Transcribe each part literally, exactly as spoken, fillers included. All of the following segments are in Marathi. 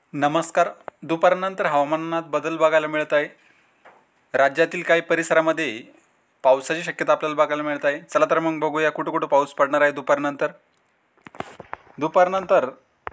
नमस्कार. दुपारनंतर हवामानात बदल बघायला मिळत आहे. राज्यातील काही परिसरामध्ये पावसाची शक्यता आपल्याला बघायला मिळत आहे. चला तर मग बघूया कुठं कुठं पाऊस पडणार आहे दुपारनंतर. दुपारनंतर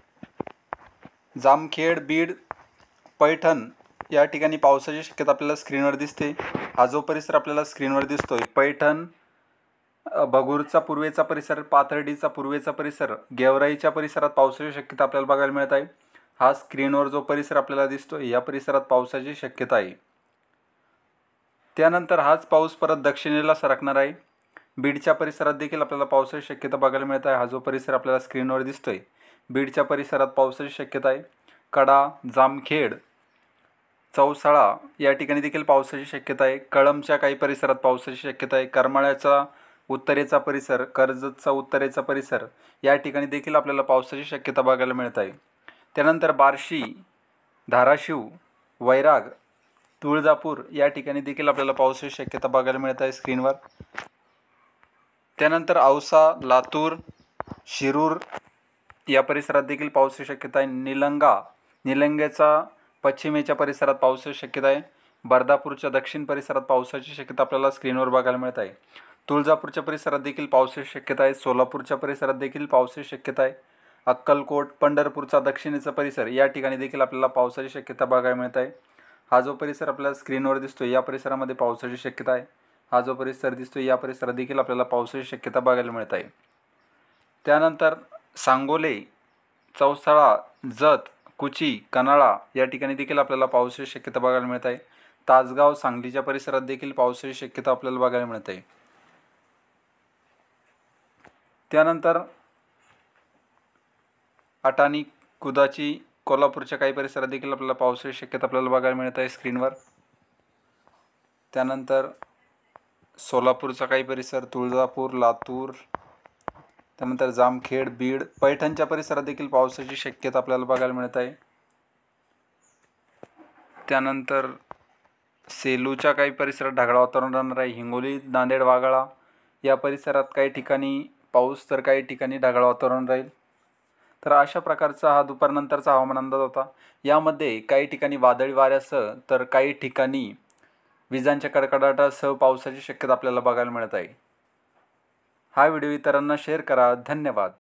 जामखेड, बीड, पैठण या ठिकाणी पावसाची शक्यता आपल्याला स्क्रीनवर दिसते. हा जो परिसर आपल्याला स्क्रीनवर दिसतोय पैठण, अ, बगूरचा पूर्वेचा परिसर, पाथर्डीचा पूर्वेचा परिसर, गेवराईच्या परिसरात पावसाची शक्यता आपल्याला बघायला मिळत आहे. हा स्क्रीनवर जो परिसर आपल्याला दिसतोय या परिसरात पावसाची शक्यता आहे. त्यानंतर हाच पाऊस परत दक्षिणेला सरकणार आहे. बीडच्या परिसरात देखील आपल्याला पावसाची शक्यता बघायला मिळत आहे. हा जो परिसर आपल्याला स्क्रीनवर दिसतोय बीडच्या परिसरात पावसाची शक्यता आहे. कडा, जामखेड, चौसाळा या ठिकाणी देखील पावसाची शक्यता आहे. कळंबच्या काही परिसरात पावसाची शक्यता आहे. करमाळ्याचा उत्तरेचा परिसर, कर्जतचा उत्तरेचा परिसर या ठिकाणी देखील आपल्याला पावसाची शक्यता बघायला मिळत आहे. त्यानंतर बार्शी, धाराशिव, वैराग, तुळजापूर या ठिकाणी देखील आपल्याला पावसाची शक्यता बघायला मिळत आहे स्क्रीनवर. त्यानंतर औसा, लातूर, शिरूर या परिसरात देखील पावसाची शक्यता आहे. निलंगा, निलंगेचा पश्चिमेच्या परिसरात पावसाची शक्यता आहे. बर्दापूरच्या दक्षिण परिसरात पावसाची शक्यता आपल्याला स्क्रीनवर बघायला मिळत आहे. तुळजापूरच्या परिसरात देखील पावसाची शक्यता आहे. सोलापूरच्या परिसरात देखील पावसाची शक्यता आहे. अक्कलकोट, पंढरपूरचा दक्षिणेचा परिसर या ठिकाणी देखील आपल्याला पावसाची शक्यता बघायला मिळत आहे. हा जो परिसर आपल्याला स्क्रीनवर दिसतो या परिसरामध्ये पावसाची शक्यता आहे. हा जो परिसर दिसतो या परिसरात देखील आपल्याला पावसाची शक्यता बघायला मिळत आहे. त्यानंतर सांगोले, चौसाळा, जत, कुची, कनाळा या ठिकाणी देखील आपल्याला पावसाची शक्यता बघायला मिळत आहे. तासगाव, सांगलीच्या परिसरात देखील पावसाची शक्यता आपल्याला बघायला मिळत आहे. त्यानंतर अटाणी, कुदाची, कोल्हापूरच्या काही परिसरात देखील आपल्याला पावसाची शक्यता आपल्याला बघायला मिळत आहे स्क्रीनवर. त्यानंतर सोलापूरचा काही परिसर, तुळजापूर, लातूर, त्यानंतर जामखेड, बीड, पैठणच्या परिसरात देखील पावसाची शक्यता आपल्याला बघायला मिळत आहे. त्यानंतर सेलूच्या काही परिसरात ढगाळ वातावरण राहणार आहे. हिंगोली, नांदेड, वाघाळा या परिसरात काही ठिकाणी पाऊस तर काही ठिकाणी ढगाळ वातावरण राहील. तर अशा प्रकारचा हा दुपारनंतरचा हवामान अंदाज होता. यामध्ये काही ठिकाणी वादळी वाऱ्यासह तर काही ठिकाणी विजांच्या कडकडाटासह पावसाची शक्यता आपल्याला बघायला मिळत आहे. हा व्हिडिओ इतरांना शेअर करा. धन्यवाद.